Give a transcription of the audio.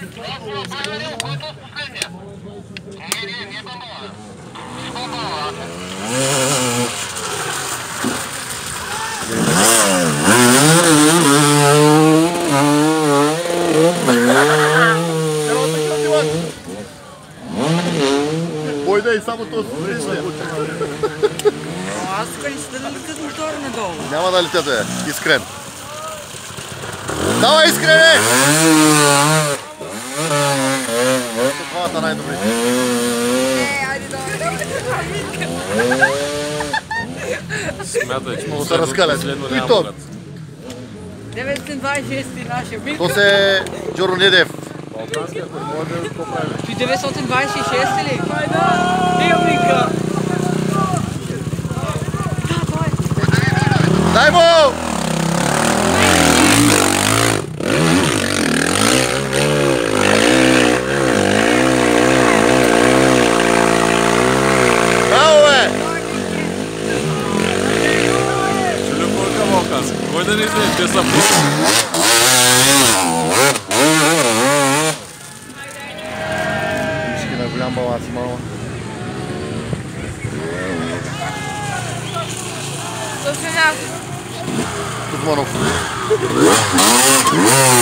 Бойде и само този стрижния. Аз тук не си да летят мотора надолу. Няма да летят, Искрен. Давай, Искрене! Това най-добре. Айде, давай. Смятай, че Много се разкалят. Той то. 926 нашия бик. То се Джоро Недев. Ти 926 ли? Ео, Мика. Дай му! Кой да не излезе? Те са Мишки на голям баланс мало. До сега. Кузманов.